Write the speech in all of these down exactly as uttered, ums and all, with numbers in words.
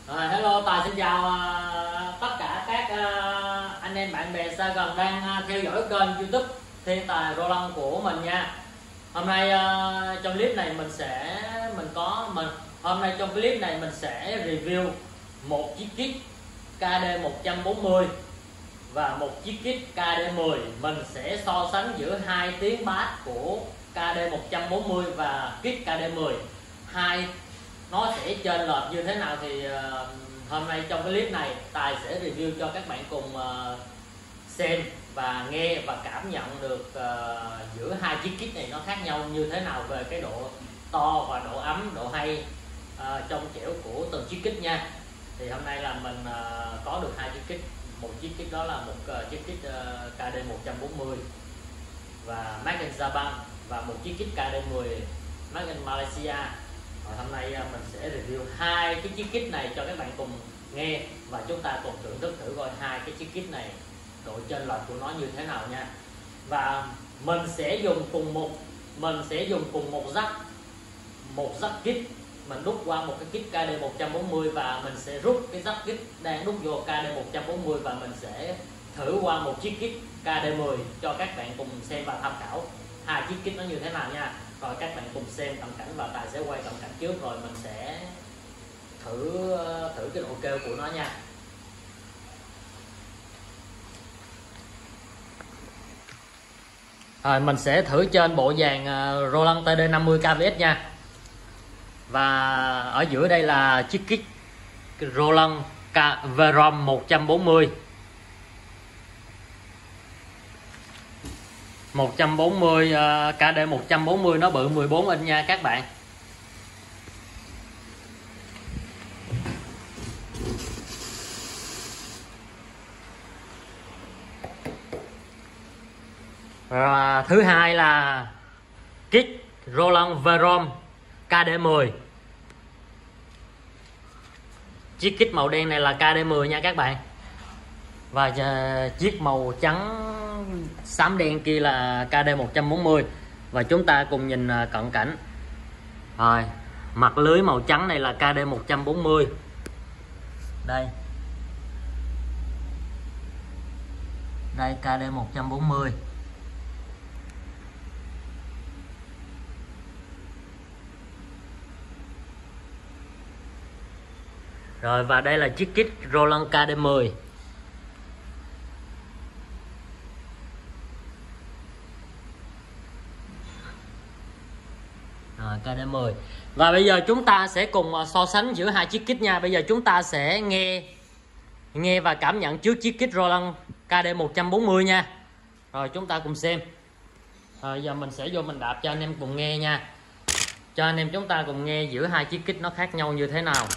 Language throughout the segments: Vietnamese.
À, hello, Tài xin chào uh, tất cả các uh, anh em bạn bè xa gần đang uh, theo dõi kênh YouTube Thiên Tài Roland của mình nha. Hôm nay uh, trong clip này mình sẽ mình có mình hôm nay trong clip này mình sẽ review một chiếc kit K D một trăm bốn mươi và một chiếc kit K D mười. Mình sẽ so sánh giữa hai tiếng bass của K D một trăm bốn mươi và kit K D mười. Hai nó sẽ chênh lệch như thế nào thì uh, hôm nay trong cái clip này Tài sẽ review cho các bạn cùng uh, xem và nghe và cảm nhận được uh, giữa hai chiếc kit này nó khác nhau như thế nào về cái độ to và độ ấm, độ hay uh, trong trẻo của từng chiếc kit nha. Thì hôm nay là mình uh, có được hai chiếc kit, một chiếc kit đó là một uh, chiếc kit uh, K D một trăm bốn mươi và Made in Japan và một chiếc kit K D mười Made in Malaysia. Và hôm nay mình sẽ review hai cái chiếc kit này cho các bạn cùng nghe và chúng ta cùng thưởng thức thử coi hai cái chiếc kit này độ chênh lệch của nó như thế nào nha. Và mình sẽ dùng cùng một mình sẽ dùng cùng một jack một jack kit, mình đút qua một cái kit K D một trăm bốn mươi và mình sẽ rút cái jack kit đang đút vô K D một trăm bốn mươi và mình sẽ thử qua một chiếc kit K D mười cho các bạn cùng xem và tham khảo hai chiếc kit nó như thế nào nha. Rồi các bạn cùng xem cận cảnh và Tài sẽ quay cận cảnh trước rồi mình sẽ thử thử cái độ kêu của nó nha. Rồi mình sẽ thử trên bộ dàn Roland T D năm mươi K V S nha. Và ở giữa đây là chiếc kit Roland Verom một trăm bốn mươi. một trăm bốn mươi uh, K D một trăm bốn mươi nó bự mười bốn inch nha các bạn. Và thứ hai là kit Roland Verom K D mười. Chiếc kit màu đen này là K D mười nha các bạn. Và uh, chiếc màu trắng xám đen kia là K D một trăm bốn mươi. Và chúng ta cùng nhìn uh, cận cảnh. Rồi, mặt lưới màu trắng này là K D một trăm bốn mươi. Đây. Đây K D một trăm bốn mươi. Rồi và đây là chiếc kit Roland K D mười. Rồi, K D mười. Và bây giờ chúng ta sẽ cùng so sánh giữa hai chiếc kit nha. Bây giờ chúng ta sẽ nghe nghe và cảm nhận trước chiếc kit Roland K D một trăm bốn mươi nha. Rồi chúng ta cùng xem. Rồi giờ mình sẽ vô mình đạp cho anh em cùng nghe nha. Cho anh em chúng ta cùng nghe giữa hai chiếc kit nó khác nhau như thế nào.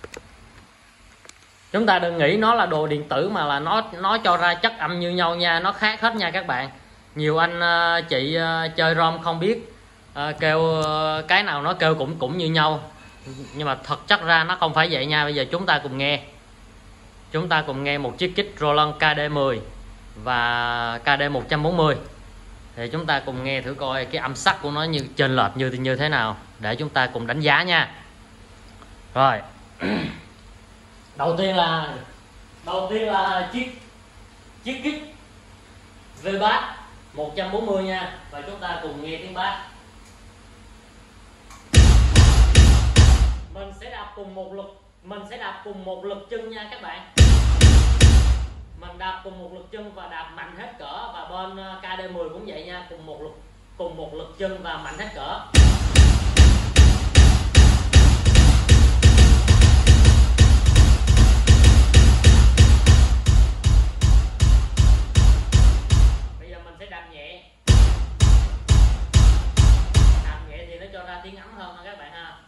Chúng ta đừng nghĩ nó là đồ điện tử mà là nó nó cho ra chất âm như nhau nha, nó khác hết nha các bạn. Nhiều anh chị chơi ROM không biết À, kêu cái nào nó kêu cũng cũng như nhau, nhưng mà thật chất ra nó không phải vậy nha. Bây giờ chúng ta cùng nghe chúng ta cùng nghe một chiếc kit Roland K D mười và K D một trăm bốn mươi thì chúng ta cùng nghe thử coi cái âm sắc của nó như chênh lệch như như thế nào để chúng ta cùng đánh giá nha. Rồi đầu tiên là đầu tiên là chiếc chiếc kit V-Bass một trăm bốn mươi nha, và chúng ta cùng nghe tiếng bass. Mình sẽ đạp cùng một lực mình sẽ đạp cùng một lực chân nha các bạn. Mình đạp cùng một lực chân và đạp mạnh hết cỡ, và bên K D mười cũng vậy nha, cùng một lực cùng một lực chân và mạnh hết cỡ. Bây giờ mình sẽ đạp nhẹ. Đạp nhẹ thì nó cho ra tiếng ấm hơn các bạn ha.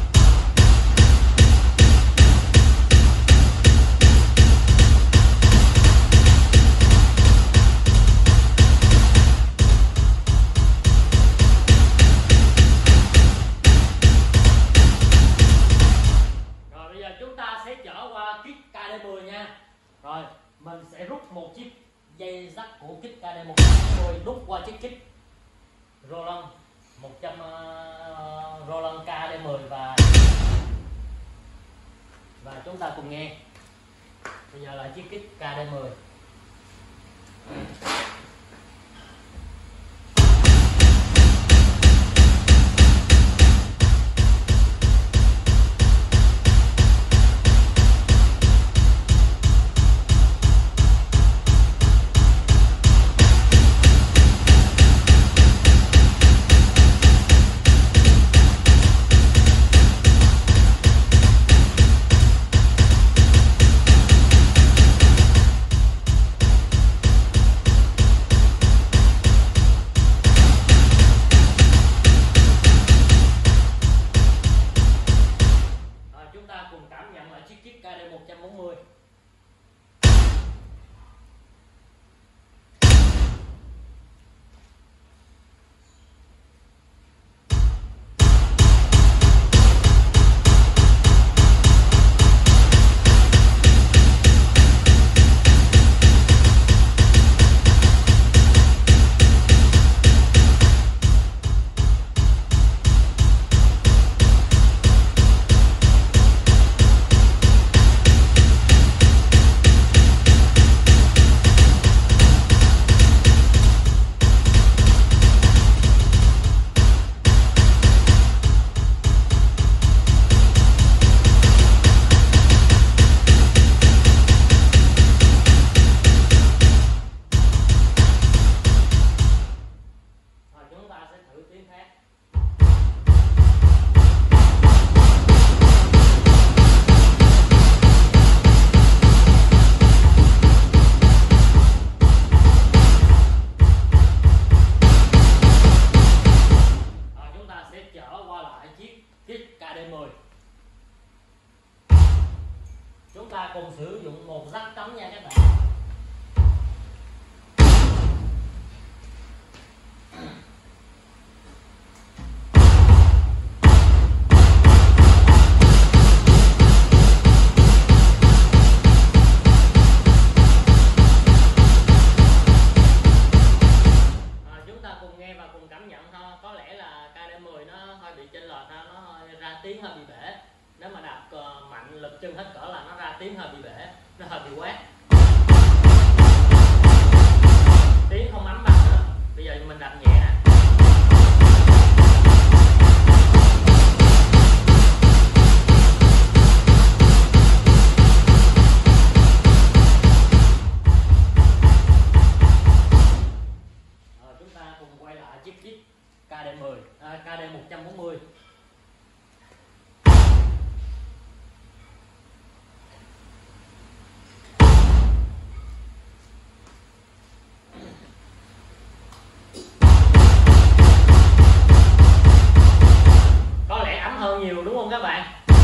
Rồi mình sẽ rút một chiếc dây dắt của kit K D một trăm bốn mươi đút qua chiếc kit Roland một trăm uh, Roland K D mười và và chúng ta cùng nghe. Bây giờ là chiếc kích K D mười. Chiếc K D một trăm bốn mươi. Chúng ta cùng sử dụng một rắc trống nha các bạn. Chúng ta cùng nghe và cùng cảm nhận ha. Có lẽ là K D mười nó hơi bị chênh lệch ha, nó hơi ra tiếng hơi bị bể. Nếu mà đạp mạnh lực chân hết cỡ là nó ra tiếng hơi bị bể, nó hơi bị quát, tiếng không ấm bằng nữa. Bây giờ mình đạp nhẹ nè. Rồi, chúng ta cùng quay lại chiếc chiếc K D mười, à, K D một trăm bốn mươi. Hơn nhiều đúng không các bạn?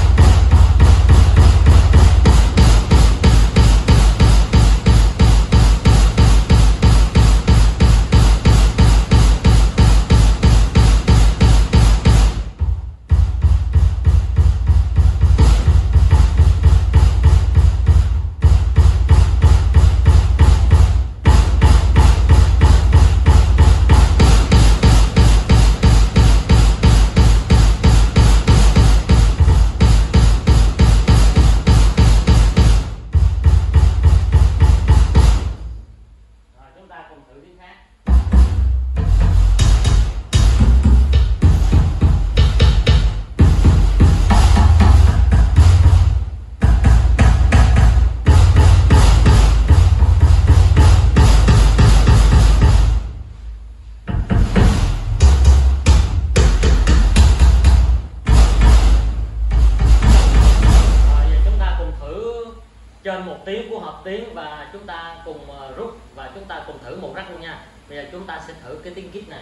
Trên một tiếng của hợp tiếng và chúng ta cùng rút và chúng ta cùng thử một rắc luôn nha. Bây giờ chúng ta sẽ thử cái tiếng kick này.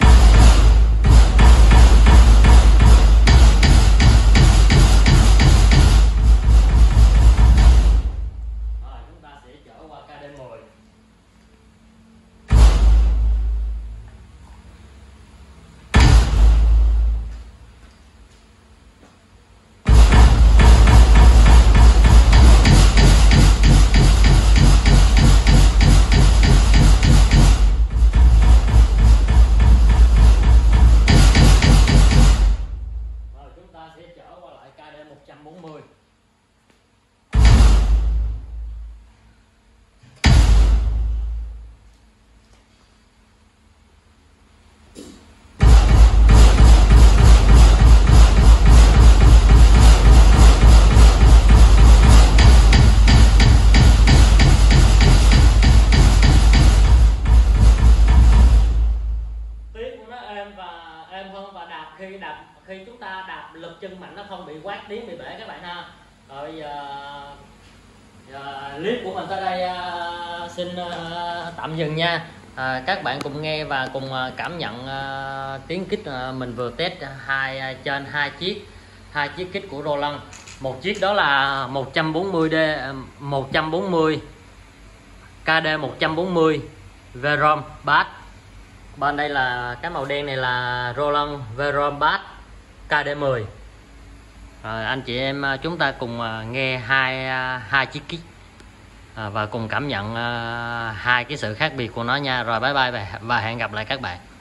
Rồi, chúng ta sẽ trở qua K D mười. khi chúng ta đạp lực chân mạnh nó không bị quát tiếng, bị bể các bạn ha. Rồi bây giờ, giờ clip của mình tới đây uh, xin uh, tạm dừng nha. À, các bạn cùng nghe và cùng uh, cảm nhận uh, tiếng kích uh, mình vừa test hai uh, trên hai chiếc hai chiếc kích của Roland. Một chiếc đó là một trăm bốn mươi D một trăm bốn mươi K D một trăm bốn mươi Verom Bass. Bên đây là cái màu đen này là Roland Verom Bass K D mười. Rồi, anh chị em chúng ta cùng nghe hai hai chiếc kit và cùng cảm nhận hai cái sự khác biệt của nó nha. Rồi bye bye và hẹn gặp lại các bạn.